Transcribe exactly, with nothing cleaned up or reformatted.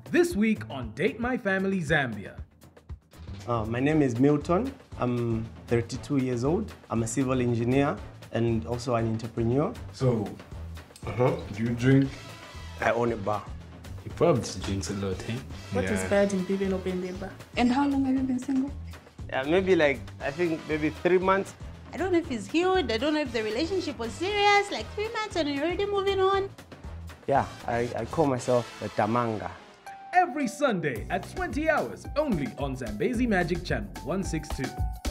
This week on Date My Family Zambia. Uh, my name is Milton. I'm thirty-two years old. I'm a civil engineer and also an entrepreneur. So, uh-huh. do you drink? I own a bar. He probably drinks a lot, eh? What yeah. is bad in people opening a bar? And how long have you been single? Yeah, maybe like, I think maybe three months. I don't know if he's healed. I don't know if the relationship was serious. Like three months and you're already moving on. Yeah, I, I call myself a tamanga. Every Sunday at twenty hours only on Zambezi Magic Channel one sixty-two.